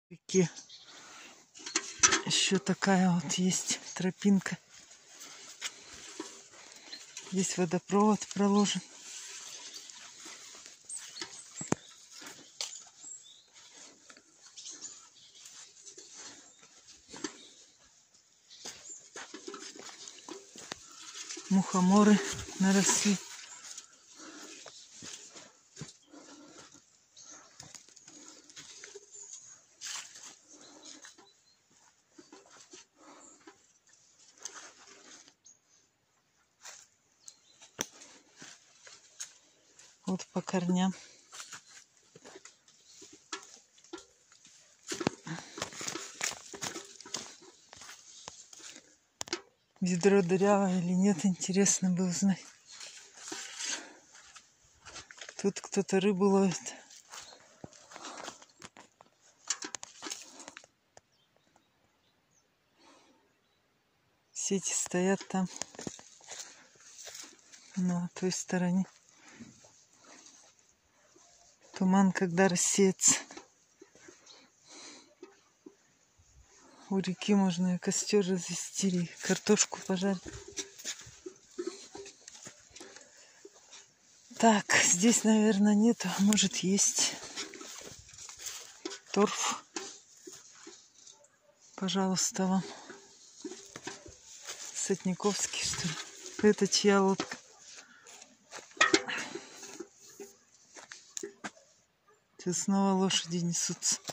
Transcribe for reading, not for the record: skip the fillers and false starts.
реке еще такая вот есть тропинка. Здесь водопровод проложен. Мухоморы наросли. Вот по корням. Ведро дырявое или нет, интересно бы узнать. Тут кто-то рыбу ловит. Сети стоят там, на той стороне. Туман когда рассеется. У реки можно и костер развести, и картошку пожарить. Так, здесь, наверное, нету, а может есть. Торф. Пожалуйста, вам. Сотниковский, что ли? Это чья лодка? Сейчас снова лошади несутся.